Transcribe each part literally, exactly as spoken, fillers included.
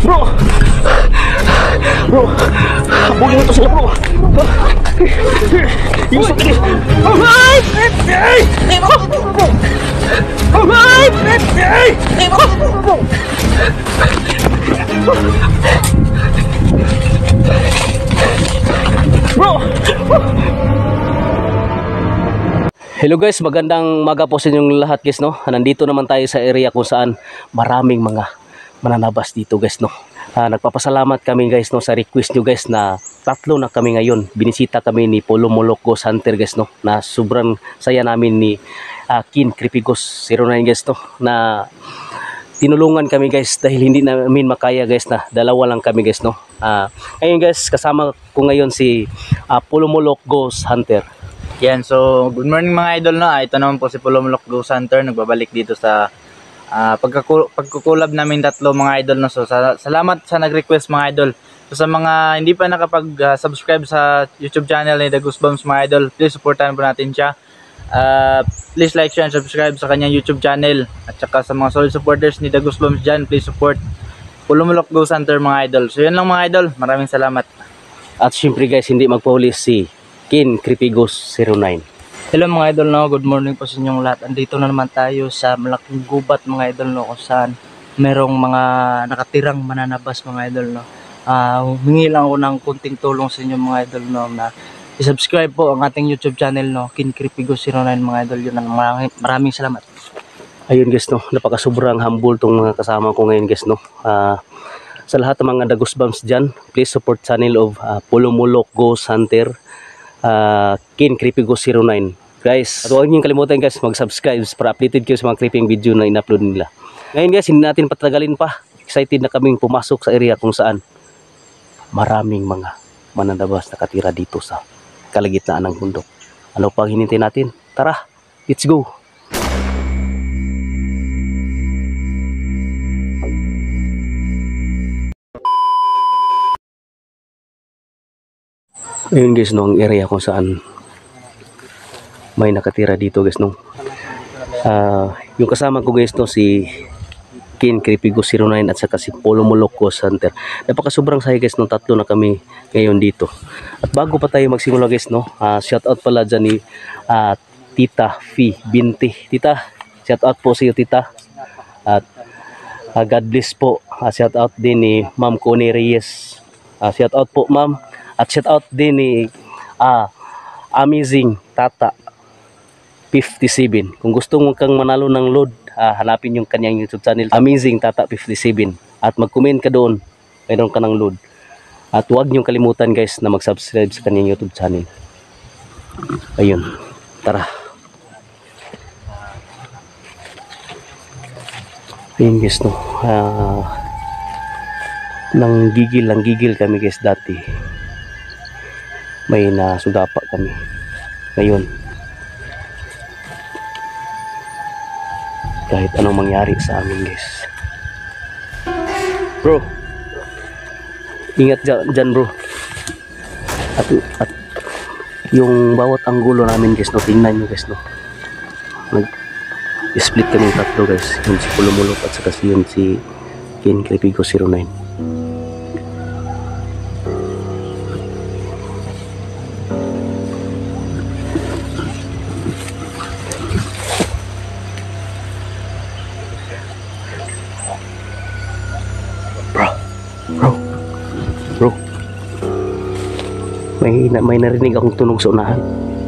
Bro! Bro! Habulin ito sila, bro! Yusuf ini! Alright! Alright! Bro! Hello guys, magandang maga po sa inyong lahat guys, no. Nandito naman tayo sa area kung saan maraming mga mananabas dito guys, no. Uh, nagpapasalamat kami guys, no, sa request nyo guys na tatlo na kami ngayon. Binisita kami ni Polo Molok Ghost Hunter guys, no, na sobrang saya namin ni uh, Kin Creepy Ghost zero nine guys, no, na tinulungan kami guys dahil hindi namin makaya guys, na dalawa lang kami guys, no. Uh, ngayon guys, kasama ko ngayon si uh, Polo Molok Ghost Hunter. Yan, so good morning mga idol, no. Ito naman po si Polo Molok Ghost Hunter, nagbabalik dito sa uh, pagkukulab namin tatlo mga idol, no. So sa, salamat sa nag-request mga idol. So sa mga hindi pa nakapag-subscribe uh, sa YouTube channel ni The Goosebumps mga idol, please supportan po natin siya. Uh, please like, share, and subscribe sa kanyang YouTube channel. At saka sa mga solid supporters ni The Goosebumps dyan, please support Polo Molok Ghost Hunter mga idol. So yan lang mga idol, maraming salamat. At syempre guys, hindi magpahuli si Kin Creepy Ghost zero nine. Hello mga idol, no. Good morning po sa inyong lahat. Andito na naman tayo sa malaking gubat mga idol, no, kung saan merong mga nakatirang mananabas mga idol, no. Uh, humingi lang ako ng kunting tulong sa inyo mga idol, no, na i-subscribe po ang ating YouTube channel, no, Kin Creepy Ghost zero nine mga idol. Yun ang maraming, maraming salamat. Ayun guys, no, napakasobrang humble tong mga kasama ko ngayon guys, no. Uh, sa lahat ng mga The Goosebumps dyan, please support channel of uh, Polo Molok Ghost Hunter, uh, Kin Creepy Ghost zero nine guys. At huwag niyong kalimutan guys mag-subscribe para updated kayo sa mga creeping video na in-upload nila. Ngayon guys, hindi natin patagalin pa. Excited na kaming pumasok sa area kung saan maraming mga mananabas nakatira dito sa kalagitnaan ng bundok. Ano pang hinintay natin? Tara, let's go! Ayun guys, no, ang area kung saan may nakatira dito guys, no. Uh, yung kasama ko guys, no, si Kin Creepy Ghost zero nine at saka si Polo Molok Ghost Hunter. Napaka sobrang saya guys, no, tatlo na kami ngayon dito. At bago pa tayo magsimula guys, no, uh, shout out pala dyan ni uh, Tita Fi Binti. Tita, shout out po sa iyo Tita. At uh, God bless po. Uh, shout out din ni Ma'am Connie Reyes. Uh, shout out po ma'am. At shout out din ni ah, Amazing Tata fifty-seven. Kung gusto mo kang manalo ng load, ah, hanapin yung kanyang YouTube channel, Amazing Tata fifty-seven. At mag-comment ka doon, mayroon ka ng load. At huwag niyong kalimutan guys na mag-subscribe sa kanyang YouTube channel. Ayun, tara. Ayun guys, no. Ah, nang gigil, lang gigil kami guys dati. May nasugapa kami ngayon. Kahit anong mangyari sa amin guys. Bro, ingat dyan bro. At, at yung bawat anggulo namin guys, no, tingnan nyo guys, no. Nag split kami tatlo guys. Yung si Polo Molok at saka yun si Kin Creepy Ghost zero nine. May, may narinig akong tunog sa unahan.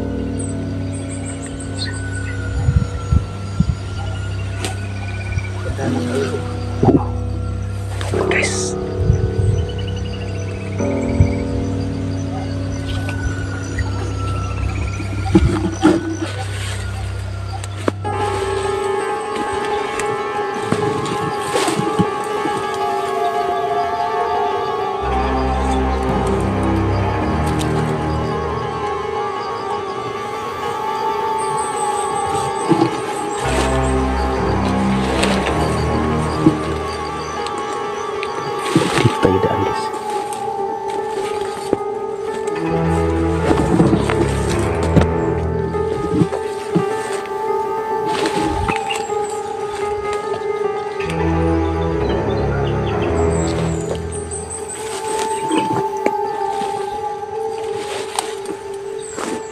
Uh, guys.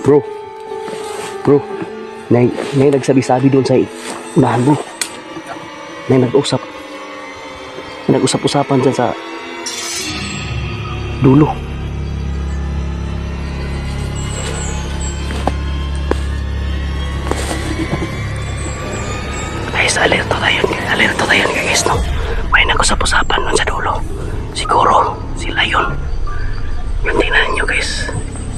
Bro. Bro. May, may nagsabi-sabi doon sa unahan, bro. May nag-usap. May nag-usap-usapan dyan sa dulo. Guys, alerto tayo. Alerto tayo guys, no? May nag-usap-usapan doon sa dulo. Siguro, sila yun. Yung tingnan nyo, guys.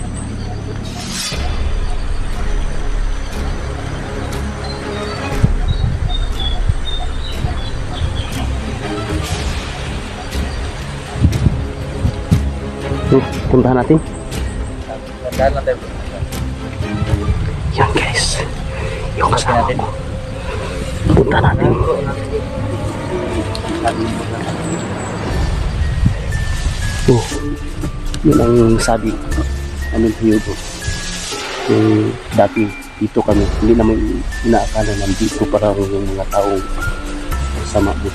Hmm, puntahan natin. Tandaan lang tayo. Yan guys. Yung kasama ko. Puntahan natin. Oh, yun ang sabi. Anong Hugo? Yung dati dito kami, hindi naman inaakala na dito parang yung mga taong sama mo.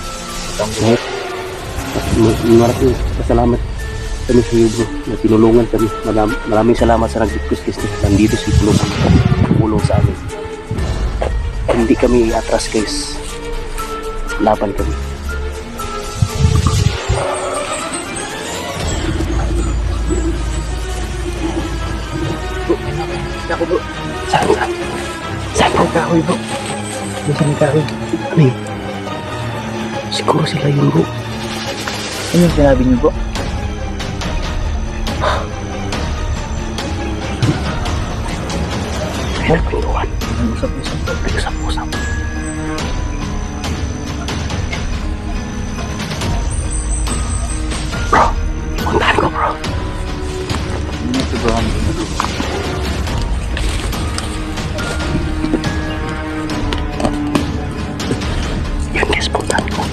Maraming pasalamat kami sa iyo, bro, na tinulungan kami. Maram, maraming salamat sa nag-request kasi nandito si Pulo tumulong sa amin. Hindi kami atras guys, laban kami. Bro, ako bro, saan saan? Saan bro? Kahoy bro, saan yung kahoy? Ano yun? Siguro sila yun bro. Ano yung sinabi niyo po? May nagpintuan. Nag-usap-usap po. Nag-usap-usap. Bro, puntahan ko bro. Hindi siguro ang ginagawa. Yun guys, puntahan ko.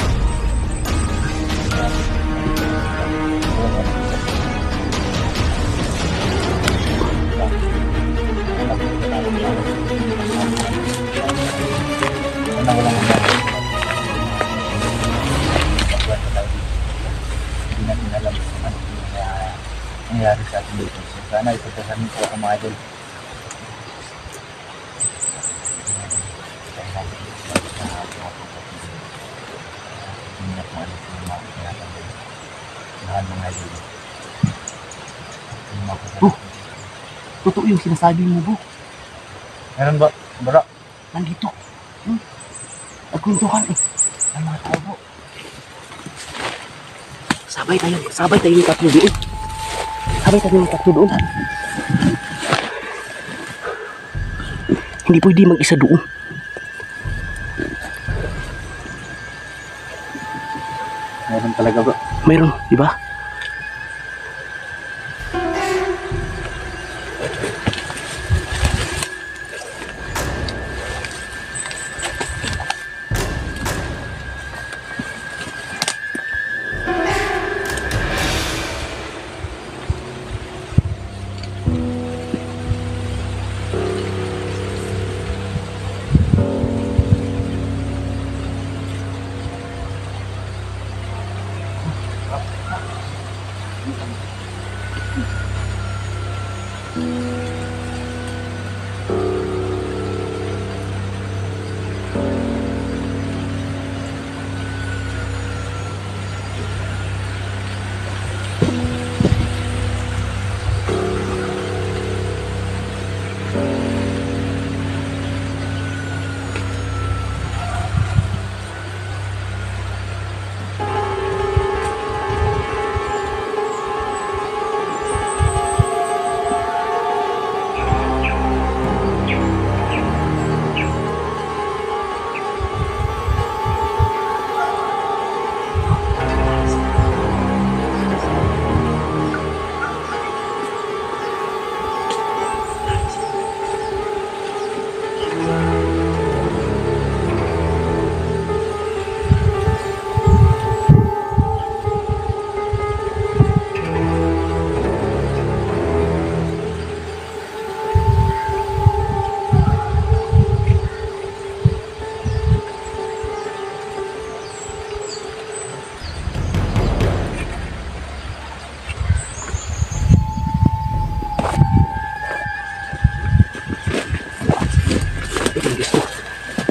Hindi natin alam kung ano nangyayari sa atin dito. So, sana ipagdasan niyo po ako mga idol. Hindi na po alam kung mga kinatanggal. Mahal mga idol. Oh, totoo yung sinasabi mo bro. Meron ba? Bara? Nandito. Hmm. Nagkwentuhan eh. Ang mga tao po. Sabay tayo, sabay tayo yung tatlo doon. Sabay tayo yung tatlo doon. Hindi pwede mag-isa doon. Meron talaga bro. Mayroon, di ba?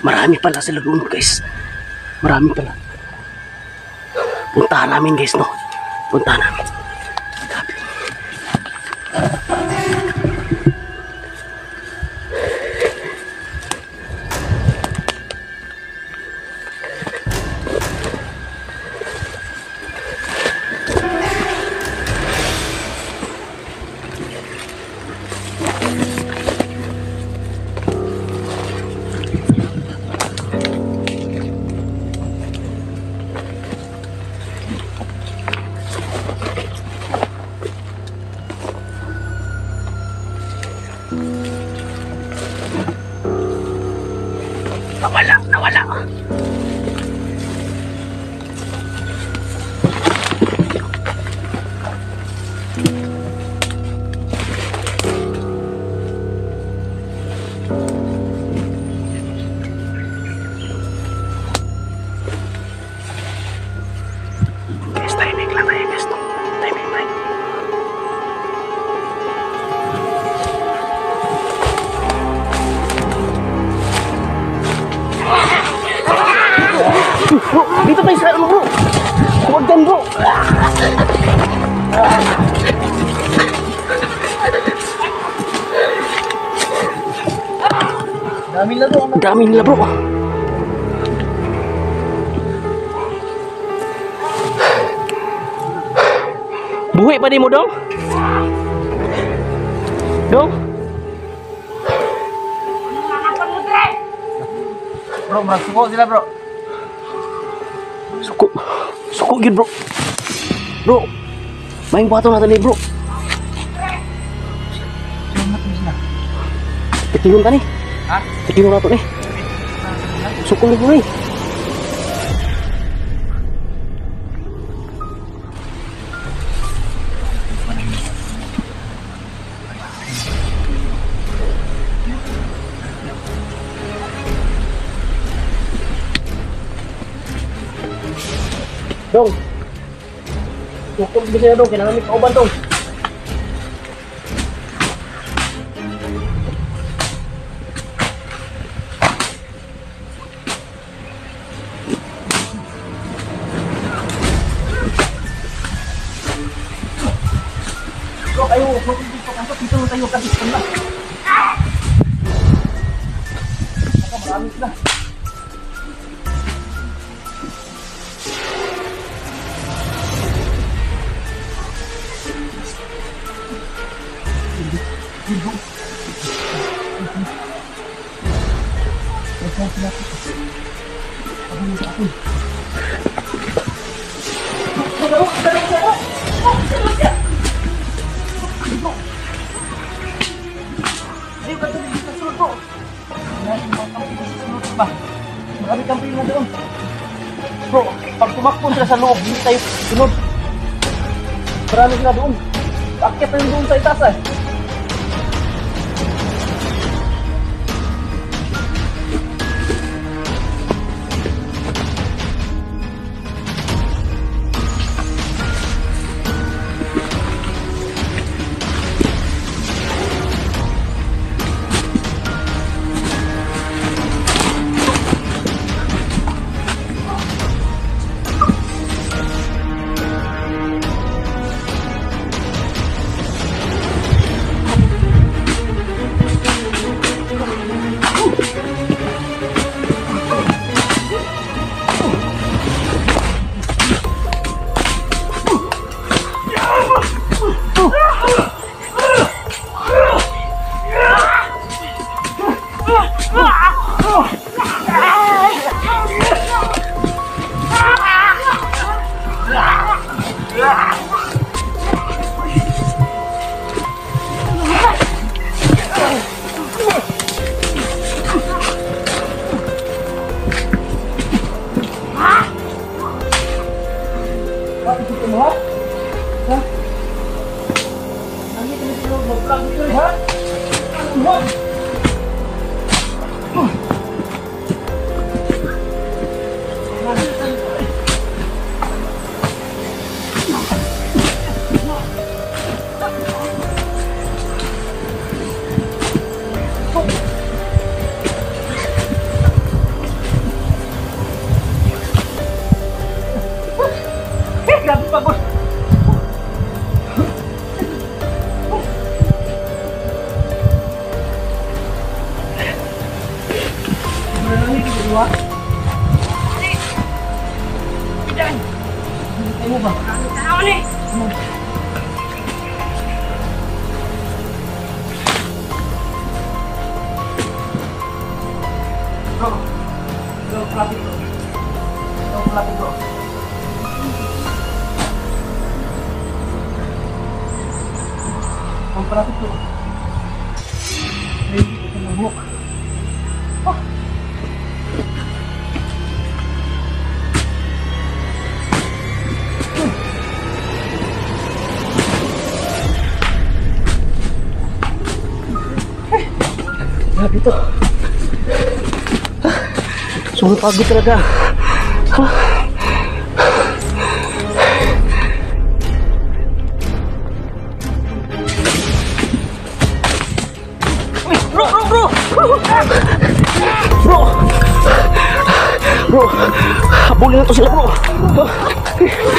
Marami pala sila doon guys. Marami pala. Puntahan namin guys no. Puntahan namin. Grabe. Nawala, nawala. Guys, timing lang tayo guys. Timing tayo. Bro, dito tayo sa ano bro. Huwag dyan bro. Dami na doon. Dami nila bro. Buhay pa din mo dong? Dong? Bro, marang suko sila bro. Suko. Suko gid bro. Bro. Maing bato natin ni bro. Tikingon ka ni. Ha? Tikingon nato ni. Suko ni bro ni. Dong. Cukup bisa dong, kailangan may kauban dong. Bro, ayo, bro, dito kanto, dito tayo kasi na. Baka marami sila. Marami camping na doon. Bro, pag tumakbo sila sa loob, hindi tayo sunod. Marami sila doon. Akit na yung doon sa itaas eh. Grabe pagod. Grabe to. Sobrang pagod talaga. Ha? Bro, bro, bro! Bro! Bro! Habulin na to sila, bro!